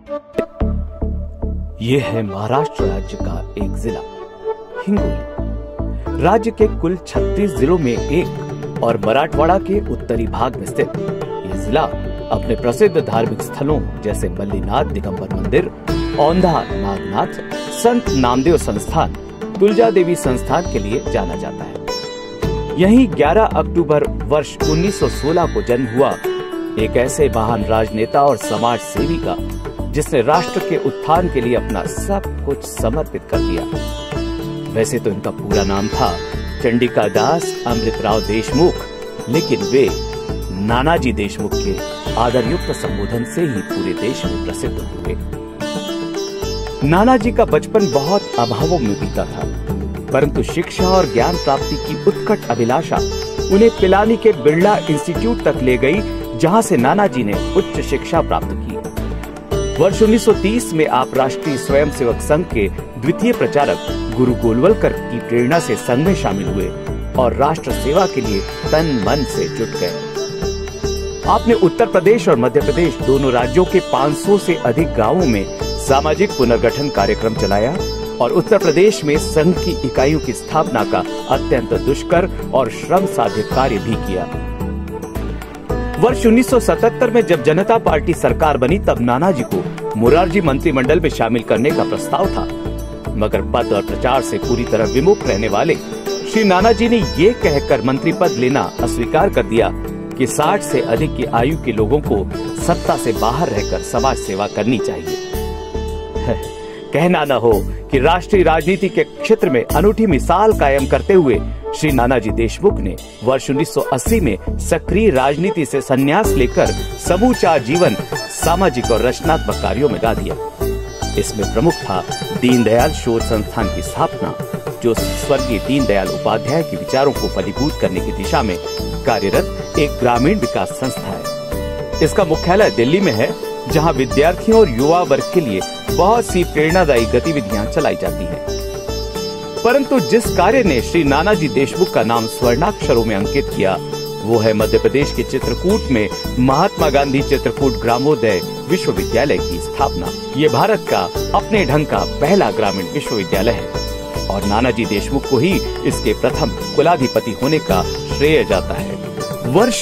ये है महाराष्ट्र राज्य का एक जिला हिंगोली। राज्य के कुल 36 जिलों में एक और मराठवाड़ा के उत्तरी भाग में स्थित ये जिला अपने प्रसिद्ध धार्मिक स्थलों जैसे मल्लीनाथ दिगंबर मंदिर, औंधा नागनाथ, संत नामदेव संस्थान, तुलजा देवी संस्थान के लिए जाना जाता है। यहीं 11 अक्टूबर वर्ष 1916 को जन्म हुआ एक ऐसे महान राजनेता और समाज सेवी का जिसने राष्ट्र के उत्थान के लिए अपना सब कुछ समर्पित कर दिया। वैसे तो इनका पूरा नाम था चंडिका दास अमृतराव देशमुख, लेकिन वे नानाजी देशमुख के आदरयुक्त संबोधन से ही पूरे देश में प्रसिद्ध हुए। नानाजी का बचपन बहुत अभावों में बीता था, परंतु शिक्षा और ज्ञान प्राप्ति की उत्कट अभिलाषा उन्हें पिलानी के बिरला इंस्टीट्यूट तक ले गई, जहां से नानाजी ने उच्च शिक्षा प्राप्त की। वर्ष 1930 में आप राष्ट्रीय स्वयंसेवक संघ के द्वितीय प्रचारक गुरु गोलवलकर की प्रेरणा से संघ में शामिल हुए और राष्ट्र सेवा के लिए तन मन से जुट गए। आपने उत्तर प्रदेश और मध्य प्रदेश दोनों राज्यों के 500 से अधिक गांवों में सामाजिक पुनर्गठन कार्यक्रम चलाया और उत्तर प्रदेश में संघ की इकाइयों की स्थापना का अत्यंत दुष्कर और श्रम साध्य कार्य भी किया। वर्ष 1977 में जब जनता पार्टी सरकार बनी तब नानाजी को मोरारजी मंत्रिमंडल में शामिल करने का प्रस्ताव था, मगर पद और प्रचार से पूरी तरह विमुख रहने वाले श्री नानाजी ने ये कहकर मंत्री पद लेना अस्वीकार कर दिया कि 60 से अधिक की आयु के लोगों को सत्ता से बाहर रहकर समाज सेवा करनी चाहिए। कहना न हो कि राष्ट्रीय राजनीति के क्षेत्र में अनूठी मिसाल कायम करते हुए श्री नानाजी देशमुख ने वर्ष 1980 में सक्रिय राजनीति से संन्यास लेकर समूचा जीवन सामाजिक और रचनात्मक कार्यों में गा दिया। इसमें प्रमुख था दीनदयाल शोध संस्थान की स्थापना, जो स्वर्गीय दीनदयाल उपाध्याय के विचारों को फलीभूत करने की दिशा में कार्यरत एक ग्रामीण विकास संस्था है। इसका मुख्यालय दिल्ली में है, जहां विद्यार्थियों और युवा वर्ग के लिए बहुत सी प्रेरणादायी गतिविधियां चलाई जाती हैं। परंतु जिस कार्य ने श्री नानाजी देशमुख का नाम स्वर्णाक्षरों में अंकित किया, वो है मध्य प्रदेश के चित्रकूट में महात्मा गांधी चित्रकूट ग्रामोदय विश्वविद्यालय की स्थापना। ये भारत का अपने ढंग का पहला ग्रामीण विश्वविद्यालय है और नानाजी देशमुख को ही इसके प्रथम कुलाधिपति होने का श्रेय जाता है। वर्ष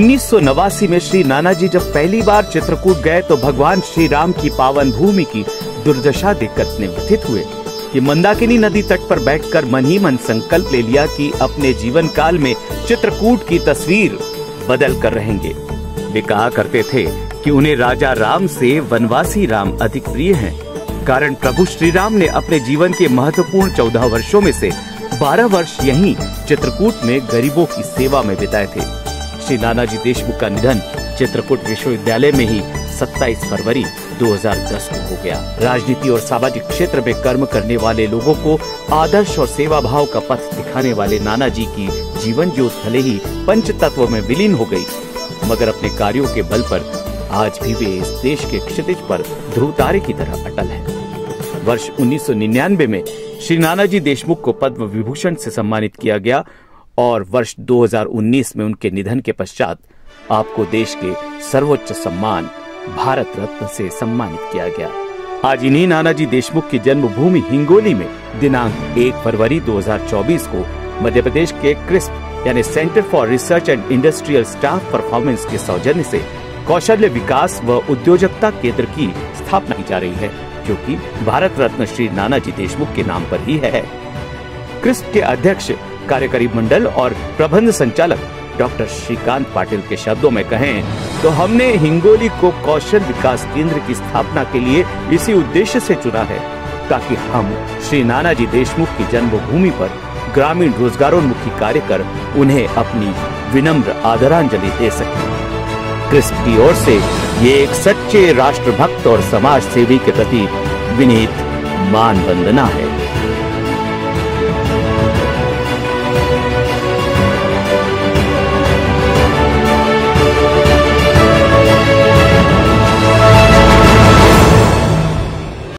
1989 में श्री नानाजी जब पहली बार चित्रकूट गए तो भगवान श्री राम की पावन भूमि की दुर्दशा देखकर इतने व्यथित हुए कि मंदाकिनी नदी तट पर बैठकर मन ही मन संकल्प ले लिया कि अपने जीवन काल में चित्रकूट की तस्वीर बदल कर रहेंगे। वे कहा करते थे कि उन्हें राजा राम से वनवासी राम अधिक प्रिय हैं, कारण प्रभु श्री राम ने अपने जीवन के महत्वपूर्ण 14 वर्षों में से 12 वर्ष यहीं चित्रकूट में गरीबों की सेवा में बिताए थे। श्री नानाजी देशमुख का निधन चित्रकूट विश्वविद्यालय में ही 27 फरवरी 2010 को हो गया। राजनीति और सामाजिक क्षेत्र में कर्म करने वाले लोगों को आदर्श और सेवा भाव का पथ दिखाने वाले नानाजी की जीवन ज्योत भले ही पंच तत्व में विलीन हो गई, मगर अपने कार्यों के बल पर आज भी वे इस देश के क्षितिज पर ध्रुव तारे की तरह अटल है। वर्ष 1999 में श्री नानाजी देशमुख को पद्म विभूषण से सम्मानित किया गया और वर्ष 2019 में उनके निधन के पश्चात आपको देश के सर्वोच्च सम्मान भारत रत्न से सम्मानित किया गया। आज इन्हीं नानाजी देशमुख की जन्मभूमि हिंगोली में दिनांक 1 फरवरी 2024 को मध्य प्रदेश के क्रिस्प यानी centre for research and industrial staff performance के सौजन्य से कौशल्य विकास व उद्योजकता केंद्र की स्थापना की जा रही है, जो कि भारत रत्न श्री नानाजी देशमुख के नाम पर ही है। क्रिस्प के अध्यक्ष, कार्यकारी मंडल और प्रबंध संचालक डॉक्टर श्रीकांत पाटिल के शब्दों में कहें तो हमने हिंगोली को कौशल विकास केंद्र की स्थापना के लिए इसी उद्देश्य से चुना है ताकि हम श्री नानाजी देशमुख की जन्मभूमि पर ग्रामीण रोजगारोन्मुखी कार्य कर उन्हें अपनी विनम्र आदरांजलि दे सकें। क्रिस्प की ओर से ये एक सच्चे राष्ट्रभक्त और समाज सेवी के प्रति विनीत मान वंदना है।